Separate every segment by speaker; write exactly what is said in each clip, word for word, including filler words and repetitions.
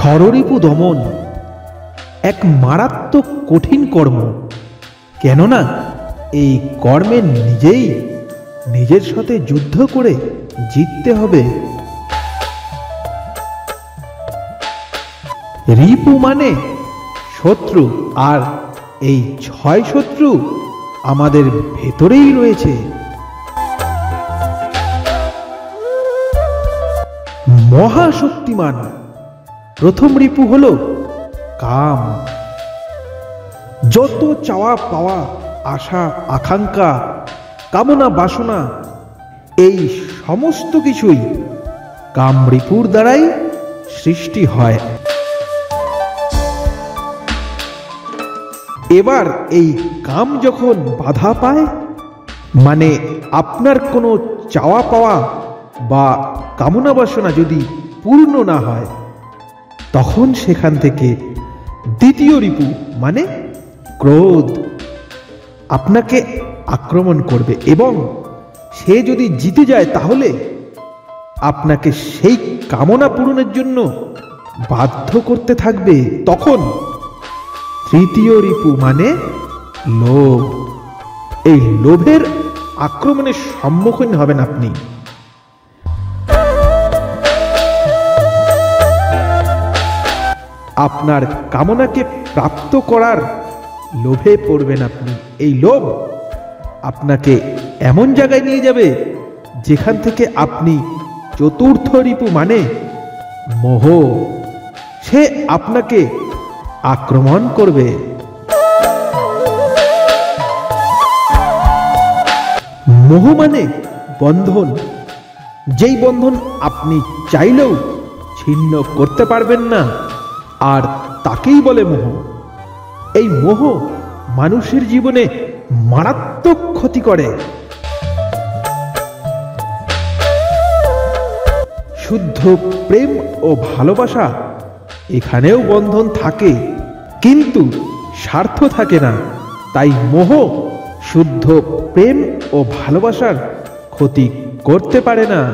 Speaker 1: ষড়রিপু দমন এক মারাত্মক কঠিন কর্ম, কেননা এই কর্মে নিজেই নিজের সাথে যুদ্ধ করে জিততে হবে। রিপু মানে শত্রু, আর এই ছয় শত্রু আমাদের ভেতরেই রয়েছে। মহাশক্তিমান প্রথম রিপু হল কাম। যত চাওয়া পাওয়া, আশা আকাঙ্ক্ষা, কামনা বাসনা, এই সমস্ত কিছুই কাম রিপুর দ্বারাই সৃষ্টি হয়। এবার এই কাম যখন বাধা পায়, মানে আপনার কোনো চাওয়া পাওয়া বা কামনা বাসনা যদি পূর্ণ না হয়, তখন সেখান থেকে দ্বিতীয় রিপু মানে ক্রোধ আপনাকে আক্রমণ করবে, এবং সে যদি জিতে যায় তাহলে আপনাকে সেই কামনা পূরণের জন্য বাধ্য করতে থাকবে। তখন তৃতীয় রিপু মানে লোভ। এই লোভের আক্রমণের সম্মুখীন হবেন আপনি। আপনার কামনাকে প্রাপ্ত করার লোভে পড়বেন আপনি। এই লোভ আপনাকে এমন জায়গায় নিয়ে যাবে যেখান থেকে আপনি চতুর্থ রিপু মানে মোহ, সে আপনাকে আক্রমণ করবে। মোহ মানে বন্ধন, যেই বন্ধন আপনি চাইলেও ছিন্ন করতে পারবেন না, আর তাকেই বলে মোহ। এই মোহ মানুষের জীবনে মারাত্মক ক্ষতি করে। শুদ্ধ প্রেম ও ভালোবাসা, এখানেও বন্ধন থাকে, কিন্তু স্বার্থ থাকে না। তাই মোহ শুদ্ধ প্রেম ও ভালোবাসার ক্ষতি করতে পারে না।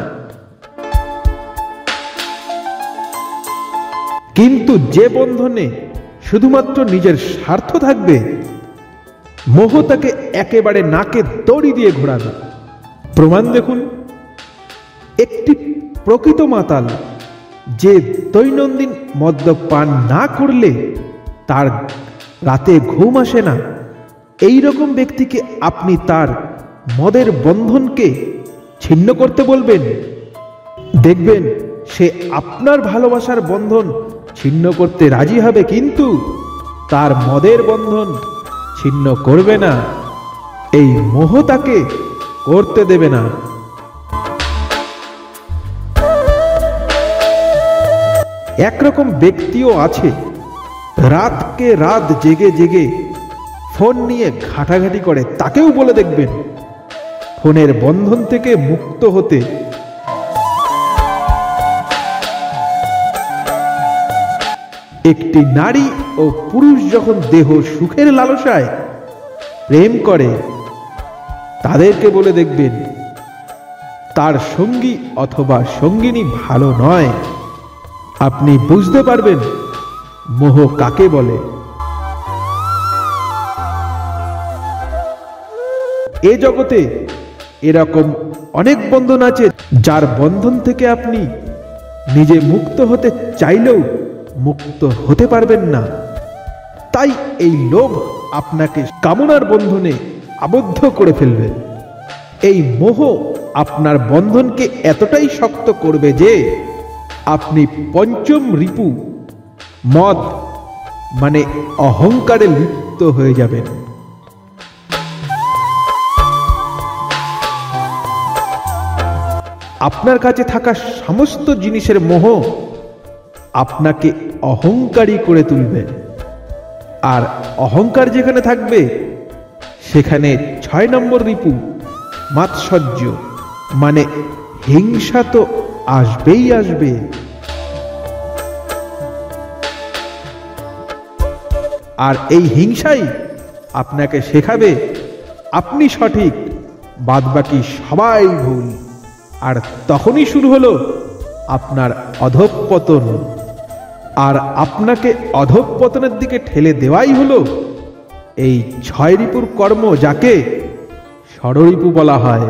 Speaker 1: কিন্তু যে বন্ধনে শুধুমাত্র নিজের স্বার্থ থাকবে, মোহ তাকে একেবারে নাকে দড়ি দিয়ে ঘোরাবে। প্রমাণ দেখুন, একটি প্রকৃত মাতাল যে দৈনন্দিন মদ্যপান না করলে তার রাতে ঘুম আসে না, এই রকম ব্যক্তিকে আপনি তার মদের বন্ধনকে ছিন্ন করতে বলবেন, দেখবেন সে আপনার ভালোবাসার বন্ধন ছিন্ন করতে রাজি হবে, কিন্তু তার মদের বন্ধন ছিন্ন করবে না। এই মোহ তাকে করতে দেবে না। একরকম ব্যক্তিও আছে, রাতকে রাত জেগে জেগে ফোন নিয়ে ঘাটাঘাটি করে, তাকেও বলে দেখবেন ফোনের বন্ধন থেকে মুক্ত হতে। একটি নারী ও পুরুষ যখন দেহ সুখের লালসায় প্রেম করে, তাদেরকে বলে দেখবেন তার সঙ্গী অথবা সঙ্গিনী ভালো নয়। আপনি বুঝতে পারবেন মোহ কাকে বলে। এ জগতে এরকম অনেক বন্ধন আছে, যার বন্ধন থেকে আপনি নিজে মুক্ত হতে চাইলেও মুক্ত হতে পারবেন না। তাই এই লোভ আপনাকে কামনার বন্ধনে আবদ্ধ করে ফেলবে। এই মোহ আপনার বন্ধনকে এতটাই শক্ত করবে যে আপনি পঞ্চম রিপু মদ মানে অহংকারে লিপ্ত হয়ে যাবেন। আপনার কাছে থাকা সমস্ত জিনিসের মোহ আপনাকে অহংকারী করে তুলবে, আর অহংকার যেখানে থাকবে সেখানে ছয় নম্বর রিপু মাৎসর্য মানে হিংসা তো আসবেই আসবে। আর এই হিংসাই আপনাকে শেখাবে আপনি সঠিক, বাদবাকি সবাই ভুল। আর তখনই শুরু হলো আপনার অধঃপতন। আর আপনাকে অধঃপতনের দিকে ঠেলে দেওয়াই হলো এই ছয় রিপুর কর্ম, যাকে ষড়রিপু বলা হয়।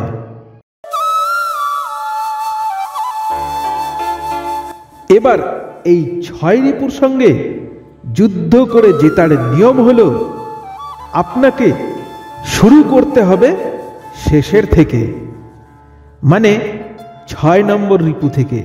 Speaker 1: এবার এই ছয় রিপুর সঙ্গে যুদ্ধ করে জেতার নিয়ম হলো আপনাকে শুরু করতে হবে শেষের থেকে, মানে ছয় নম্বর রিপু থেকে।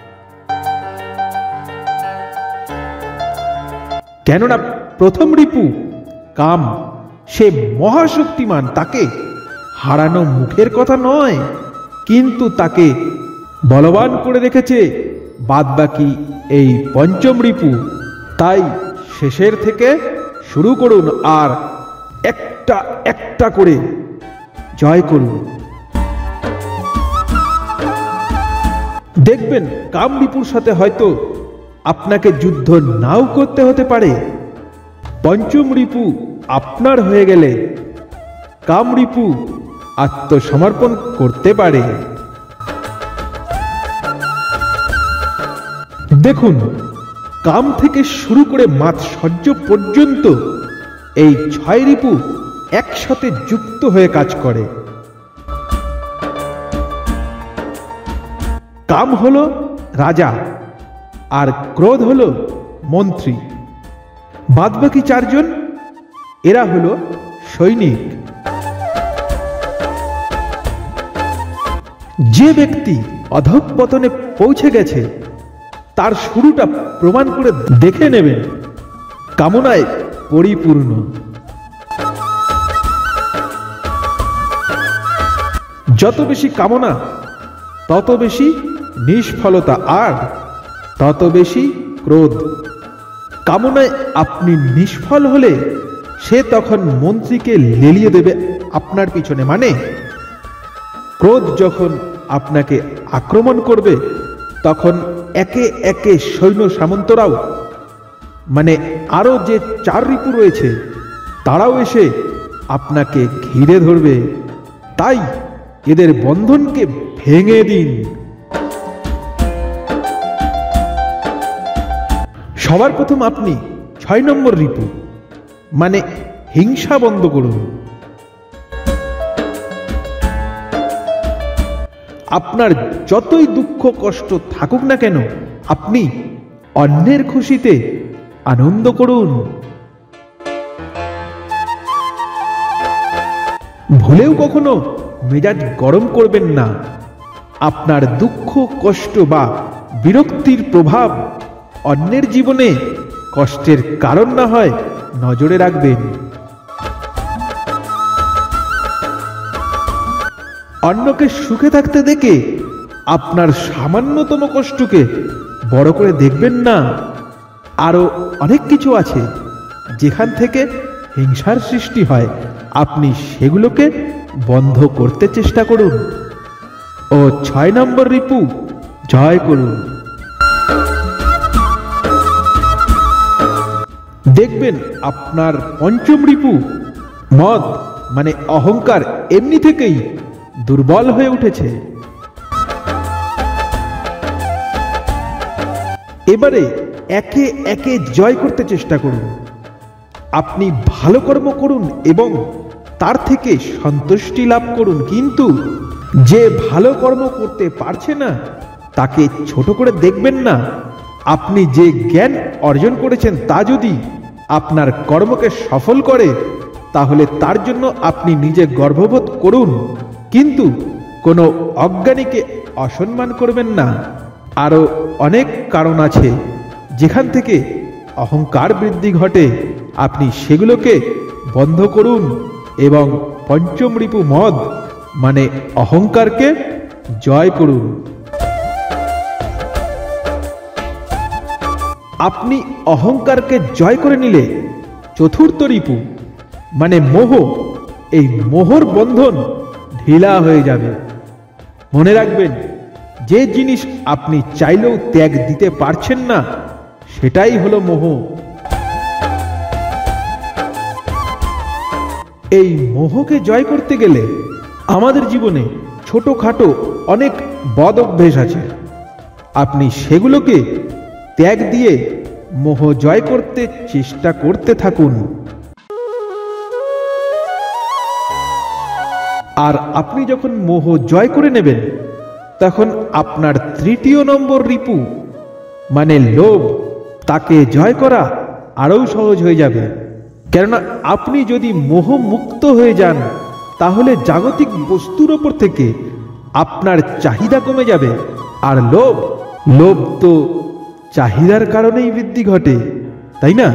Speaker 1: কেননা প্রথম রিপু কাম, সে মহাশক্তিমান, তাকে হারানো মুখের কথা নয়, কিন্তু তাকে বলবান করে রেখেছে বাদবাকি এই পঞ্চম রিপু। তাই শেষের থেকে শুরু করুন আর একটা একটা করে জয় করুন। দেখবেন কাম রিপুর সাথে হয়তো আপনাকে যুদ্ধ নাও করতে হতে পারে। পঞ্চম রিপু আপনার হয়ে গেলে কাম রিপু আত্মসমর্পণ করতে পারে। দেখুন, কাম থেকে শুরু করে মাৎসর্য পর্যন্ত এই ছয় রিপু একসাথে যুক্ত হয়ে কাজ করে। কাম হলো রাজা আর ক্রোধ হলো মন্ত্রী, বাদবাকি চারজন এরা হলো সৈনিক। যে ব্যক্তি অধঃপতনে পৌঁছে গেছে তার শুরুটা প্রমাণ করে দেখে নেবেন, কামনায় পরিপূর্ণ। যত বেশি কামনা তত বেশি নিষ্ফলতা আর তত বেশি ক্রোধ। কামনায় আপনি নিষ্ফল হলে সে তখন মন্ত্রীকে লেলিয়ে দেবে আপনার পিছনে, মানে ক্রোধ যখন আপনাকে আক্রমণ করবে তখন একে একে সৈন্য সামন্তরাও, মানে আরো যে চার রিপু রয়েছে তারাও এসে আপনাকে ঘিরে ধরবে। তাই এদের বন্ধনকে ভেঙে দিন। সবার প্রথম আপনি ছয় নম্বর রিপু মানে হিংসা বন্ধ করুন। আপনার যতই দুঃখ কষ্ট থাকুক না কেন, আপনি অন্যের খুশিতে আনন্দ করুন। ভুলেও কখনো মেজাজ গরম করবেন না। আপনার দুঃখ কষ্ট বা বিরক্তির প্রভাব অন্যের জীবনে কষ্টের কারণ না হয় নজরে রাখবেন। অন্যকে সুখে থাকতে দেখে আপনার সামান্যতম কষ্টকে বড় করে দেখবেন না। আরো অনেক কিছু আছে যেখান থেকে হিংসার সৃষ্টি হয়, আপনি সেগুলোকে বন্ধ করতে চেষ্টা করুন ও ছয় নম্বর রিপু জয় করুন। দেখবেন আপনার পঞ্চম রিপু মদ মানে অহংকার এমনি থেকেই দুর্বল হয়ে উঠেছে। এবারে একে একে জয় করতে চেষ্টা করুন। আপনি ভালো কর্ম করুন এবং তার থেকে সন্তুষ্টি লাভ করুন, কিন্তু যে ভালো কর্ম করতে পারছে না তাকে ছোট করে দেখবেন না। আপনি যে জ্ঞান অর্জন করেছেন তা যদি আপনার কর্মকে সফল করে তাহলে তার জন্য আপনি নিজে গর্ববোধ করুন, কিন্তু কোনো অজ্ঞানীকে অসম্মান করবেন না। আরও অনেক কারণ আছে যেখান থেকে অহংকার বৃদ্ধি ঘটে, আপনি সেগুলোকে বন্ধ করুন এবং পঞ্চম রিপু মদ মানে অহংকারকে জয় করুন। আপনি অহংকারকে জয় করে নিলে চতুর্থ রিপু মানে মোহ, এই মোহর বন্ধন ঢিলা হয়ে যাবে। মনে রাখবেন, যে জিনিস আপনি চাইলেও ত্যাগ দিতে পারছেন না সেটাই হলো মোহ। এই মোহকে জয় করতে গেলে আমাদের জীবনে ছোটখাটো অনেক বদ অভ্যেস আছে, আপনি সেগুলোকে ত্যাগ দিয়ে মোহ জয় করতে চেষ্টা করতে থাকুন। আর আপনি যখন মোহ জয় করে নেবেন, তখন আপনার তৃতীয় নম্বর রিপু মানে লোভ, তাকে জয় করা আরও সহজ হয়ে যাবে। কেননা আপনি যদি মোহমুক্ত হয়ে যান, তাহলে জাগতিক বস্তুর ওপর থেকে আপনার চাহিদা কমে যাবে। আর লোভ লোভ তো চাহিদার কারণেই বৃদ্ধি ঘটে, তাই না?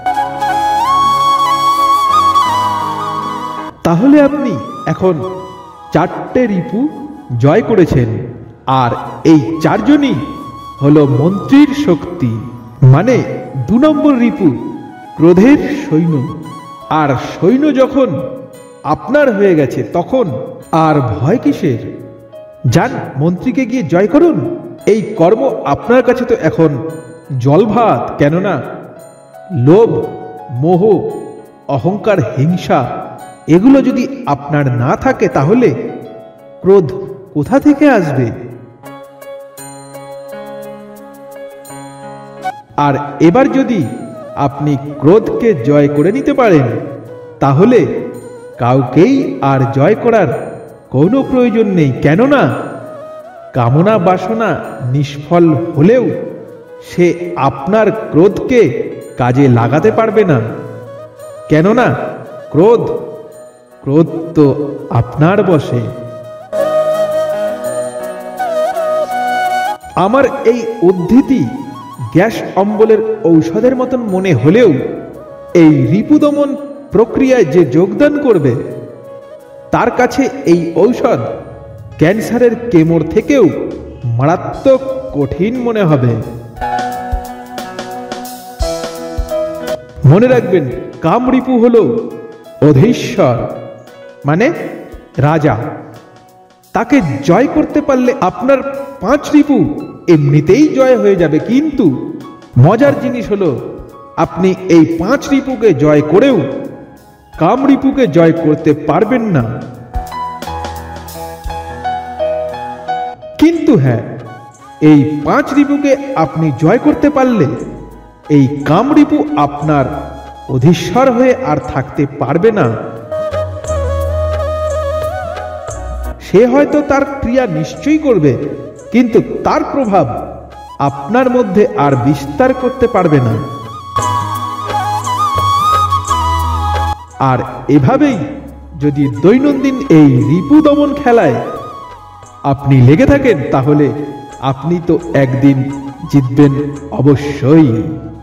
Speaker 1: তাহলে আপনি এখন চারটে রিপু জয় করেছেন, আর এই চারজনই হলো মন্ত্রীর শক্তি। মানে দু নম্বর রিপু ক্রোধের সৈন্য। আর সৈন্য যখন আপনার হয়ে গেছে, তখন আর ভয় কিসের? যান, মন্ত্রীকে গিয়ে জয় করুন। এই কর্ম আপনার কাছে তো এখন জলভাত। কেননা লোভ, মোহ, অহংকার, হিংসা এগুলো যদি আপনার না থাকে, তাহলে ক্রোধ কোথা থেকে আসবে? আর এবার যদি আপনি ক্রোধকে জয় করে নিতে পারেন, তাহলে কাউকেই আর জয় করার কোনো প্রয়োজন নেই। কেননা কামনা বাসনা নিষ্ফল হলেও সে আপনার ক্রোধকে কাজে লাগাতে পারবে না। কেননা ক্রোধ ক্রোধ তো আপনার বশে। আমার এই উদ্ধৃতি গ্যাস অম্বলের ঔষধের মতন মনে হলেও, এই রিপুদমন প্রক্রিয়ায় যে যোগদান করবে, তার কাছে এই ঔষধ ক্যান্সারের কেমোর থেকেও মারাত্মক কঠিন মনে হবে। মনে রাখবেন, কামরিপু হল অধীশ্বর, মানে রাজা। তাকে জয় করতে পারলে আপনার পাঁচ রিপু এমনিতেই জয় হয়ে যাবে। কিন্তু মজার জিনিস হলো, আপনি এই পাঁচ রিপুকে জয় করেও কামরিপুকে জয় করতে পারবেন না। কিন্তু হ্যাঁ, এই পাঁচ রিপুকে আপনি জয় করতে পারলে এই কামরিপু আপনার অধীশ্বর হয়ে আর থাকতে পারবে না। সে হয়তো তার ক্রিয়া নিশ্চয়ই করবে, কিন্তু তার প্রভাব আপনার মধ্যে আর বিস্তার করতে পারবে না। আর এভাবেই যদি দৈনন্দিন এই রিপু দমন খেলায় আপনি লেগে থাকেন, তাহলে আপনি তো একদিন জিতবেন অবশ্যই।